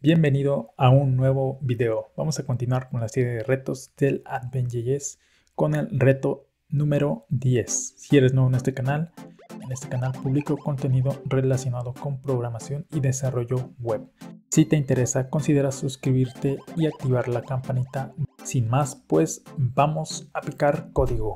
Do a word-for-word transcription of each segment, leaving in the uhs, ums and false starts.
Bienvenido a un nuevo video. Vamos a continuar con la serie de retos del Advent.js con el reto número diez. Si eres nuevo en este canal, en este canal publico contenido relacionado con programación y desarrollo web. Si te interesa, considera suscribirte y activar la campanita. Sin más, pues vamos a picar código.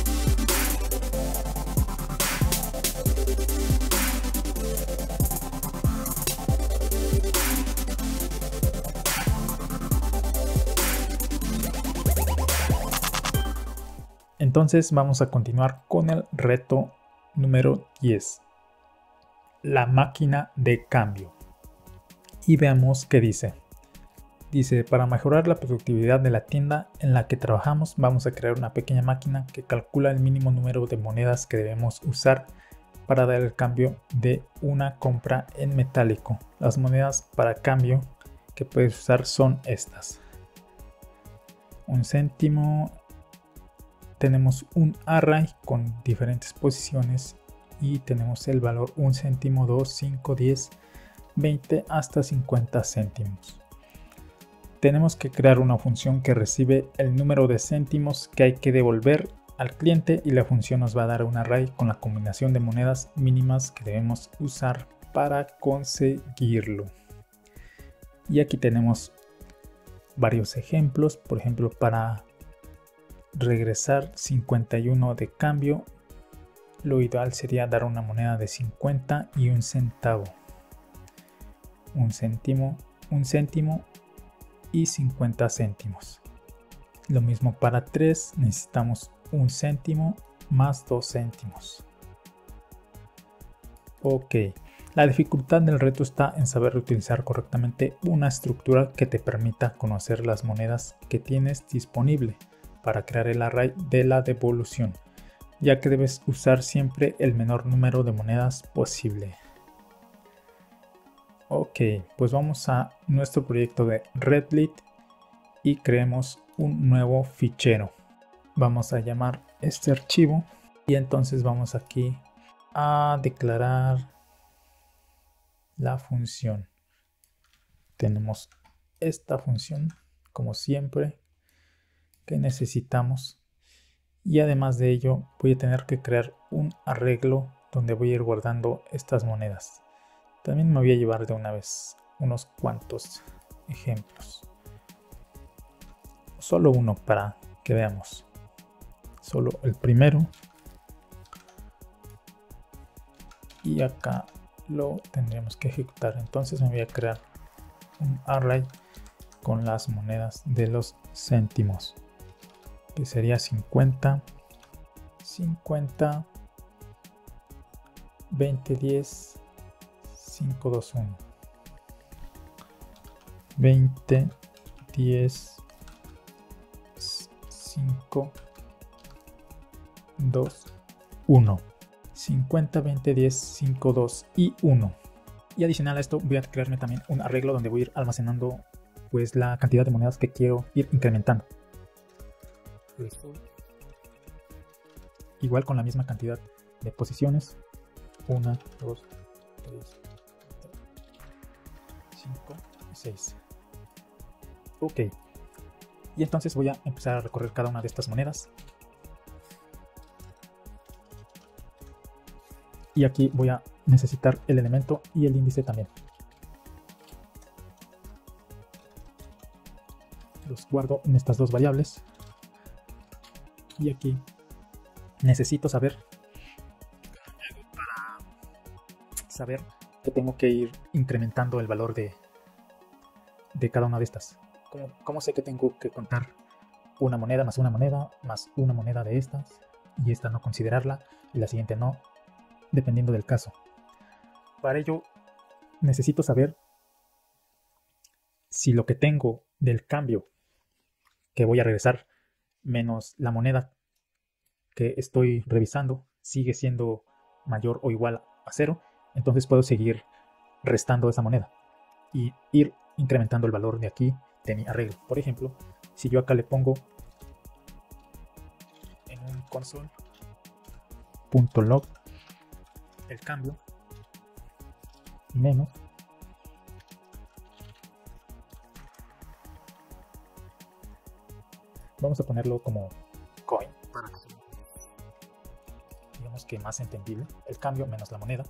Entonces vamos a continuar con el reto número diez, la máquina de cambio. Y veamos qué dice. Dice, para mejorar la productividad de la tienda en la que trabajamos, vamos a crear una pequeña máquina que calcula el mínimo número de monedas que debemos usar para dar el cambio de una compra en metálico. Las monedas para cambio que puedes usar son estas. Un céntimo. Tenemos un array con diferentes posiciones y tenemos el valor un céntimo, dos, cinco, diez, veinte hasta cincuenta céntimos. Tenemos que crear una función que recibe el número de céntimos que hay que devolver al cliente y la función nos va a dar un array con la combinación de monedas mínimas que debemos usar para conseguirlo. Y aquí tenemos varios ejemplos, por ejemplo, para regresar cincuenta y uno de cambio, lo ideal sería dar una moneda de cincuenta y un centavo, un céntimo, un céntimo y cincuenta céntimos. Lo mismo para tres, necesitamos un céntimo más dos céntimos. Ok, la dificultad del reto está en saber utilizar correctamente una estructura que te permita conocer las monedas que tienes disponible para crear el array de la devolución, ya que debes usar siempre el menor número de monedas posible. Ok, pues vamos a nuestro proyecto de Redlit y creemos un nuevo fichero. Vamos a llamar este archivo y entonces vamos aquí a declarar la función. Tenemos esta función como siempre que necesitamos, y además de ello voy a tener que crear un arreglo donde voy a ir guardando estas monedas. También me voy a llevar de una vez unos cuantos ejemplos, solo uno para que veamos, solo el primero, y acá lo tendremos que ejecutar. Entonces me voy a crear un array con las monedas de los céntimos, que sería cincuenta, cincuenta, veinte, diez, cinco, dos, uno, veinte, diez, cinco, dos, uno, cincuenta, veinte, diez, cinco, dos y uno. Y adicional a esto voy a crearme también un arreglo donde voy a ir almacenando pues la cantidad de monedas que quiero ir incrementando. Igual con la misma cantidad de posiciones, uno, dos, tres, cinco, seis. Ok, y entonces voy a empezar a recorrer cada una de estas monedas, y aquí voy a necesitar el elemento y el índice también. Los guardo en estas dos variables. Y aquí necesito saber para saber que tengo que ir incrementando el valor de, de cada una de estas. ¿Cómo, ¿Cómo sé que tengo que contar una moneda más una moneda más una moneda de estas y esta no considerarla y la siguiente no, dependiendo del caso? Para ello necesito saber si lo que tengo del cambio que voy a regresar menos la moneda que estoy revisando sigue siendo mayor o igual a cero, entonces puedo seguir restando esa moneda y ir incrementando el valor de aquí de mi arreglo. Por ejemplo, si yo acá le pongo en un console.log el cambio menos Vamos a ponerlo como coin para que sea, digamos que más entendible. El cambio menos la moneda.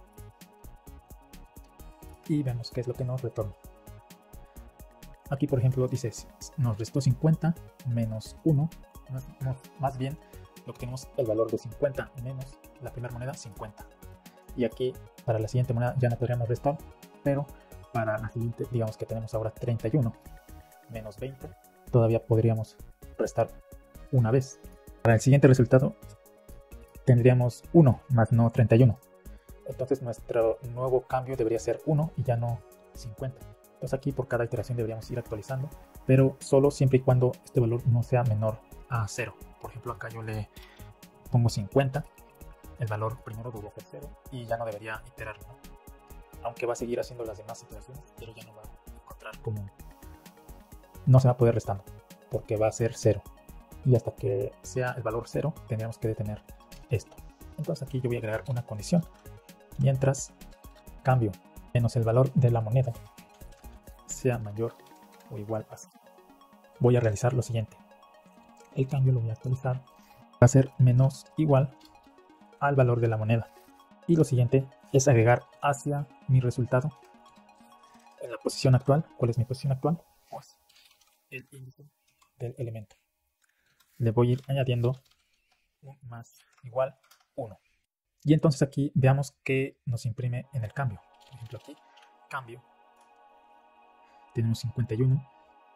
Y vemos qué es lo que nos retorna. Aquí por ejemplo dice, nos restó cincuenta menos uno, más, más bien lo que tenemos el valor de cincuenta menos la primera moneda, cincuenta. Y aquí para la siguiente moneda ya no podríamos restar, pero para la siguiente, digamos que tenemos ahora treinta y uno menos veinte, todavía podríamos restar una vez. Para el siguiente resultado tendríamos uno más no treinta y uno. Entonces nuestro nuevo cambio debería ser uno y ya no cincuenta. Entonces aquí por cada iteración deberíamos ir actualizando, pero solo siempre y cuando este valor no sea menor a cero. Por ejemplo, acá yo le pongo cincuenta, el valor primero debería ser cero y ya no debería iterar, ¿no? Aunque va a seguir haciendo las demás iteraciones, pero ya no va a encontrar como... no se va a poder restando, porque va a ser cero. Y hasta que sea el valor cero, tendríamos que detener esto. Entonces aquí yo voy a agregar una condición. Mientras cambio menos el valor de la moneda sea mayor o igual a cero, voy a realizar lo siguiente. El cambio lo voy a actualizar. Va a ser menos igual al valor de la moneda. Y lo siguiente es agregar hacia mi resultado en la posición actual. ¿Cuál es mi posición actual? Pues el índice del elemento. Le voy a ir añadiendo un más igual uno. Y entonces aquí veamos que nos imprime en el cambio. Por ejemplo aquí, cambio. Tenemos cincuenta y uno.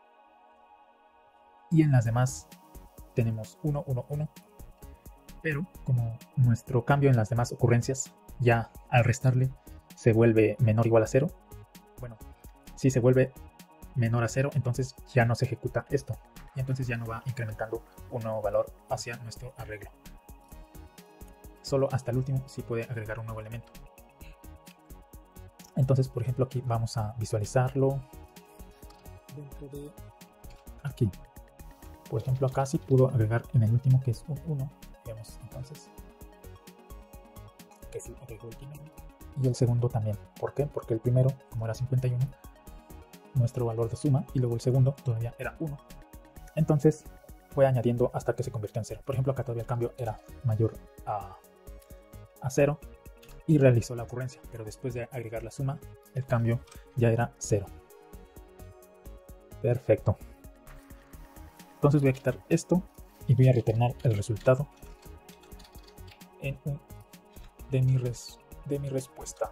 Y en las demás tenemos uno, uno, uno. Pero como nuestro cambio en las demás ocurrencias ya al restarle se vuelve menor o igual a cero. Bueno, si se vuelve menor a cero, entonces ya no se ejecuta esto. Y entonces ya no va incrementando un nuevo valor hacia nuestro arreglo. Solo hasta el último sí puede agregar un nuevo elemento. Entonces, por ejemplo, aquí vamos a visualizarlo dentro de aquí. Por ejemplo, acá sí pudo agregar en el último, que es un uno. Veamos entonces que sí agregó el primero. Y el segundo también. ¿Por qué? Porque el primero, como era cincuenta y uno, nuestro valor de suma, y luego el segundo todavía era uno. Entonces fue añadiendo hasta que se convirtió en cero. Por ejemplo, acá todavía el cambio era mayor a, a cero y realizó la ocurrencia, pero después de agregar la suma, el cambio ya era cero. Perfecto. Entonces voy a quitar esto y voy a retornar el resultado en un de mi, res, de mi respuesta.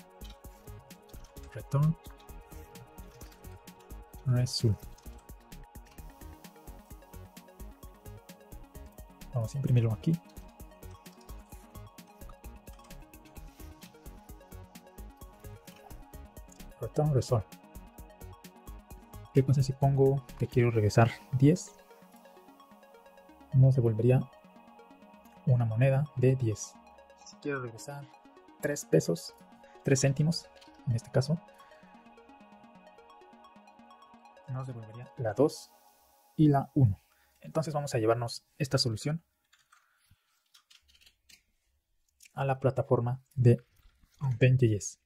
Return result. Vamos a imprimirlo aquí. Return result. ¿Qué pasa si pongo que quiero regresar diez? Nos devolvería una moneda de diez. Si quiero regresar tres pesos, tres céntimos, en este caso, nos devolvería la dos y la uno. Entonces vamos a llevarnos esta solución a la plataforma de OpenJS.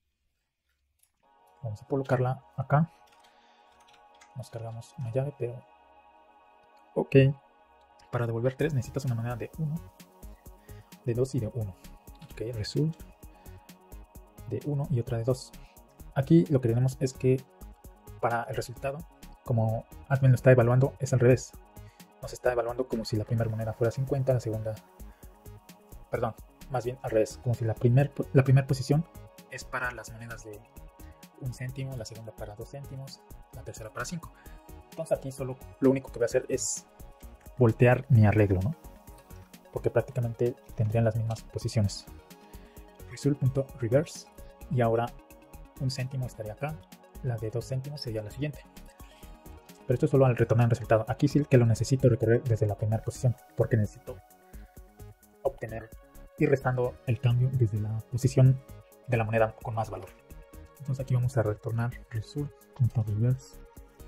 Vamos a colocarla acá. Nos cargamos una llave, pero ok. Para devolver tres necesitas una moneda de uno, de dos y de uno. Ok, result de uno y otra de dos. Aquí lo que tenemos es que para el resultado, como admin lo está evaluando, es al revés. Nos está evaluando como si la primera moneda fuera cincuenta, la segunda, perdón, más bien al revés, como si la primera la primer posición es para las monedas de un céntimo, la segunda para dos céntimos, la tercera para cinco. Entonces aquí solo lo único que voy a hacer es voltear mi arreglo, ¿no? Porque prácticamente tendrían las mismas posiciones. Result.reverse, y ahora un céntimo estaría acá, la de dos céntimos sería la siguiente. Pero esto es solo al retornar el resultado. Aquí sí que lo necesito recorrer desde la primera posición, porque necesito obtener, ir restando el cambio desde la posición de la moneda con más valor. Entonces aquí vamos a retornar result.reverse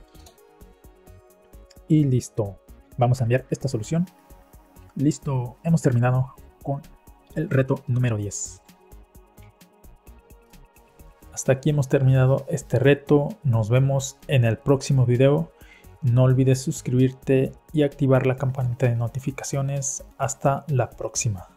y listo. Vamos a enviar esta solución. Listo, hemos terminado con el reto número diez. Hasta aquí hemos terminado este reto. Nos vemos en el próximo video. No olvides suscribirte y activar la campanita de notificaciones. Hasta la próxima.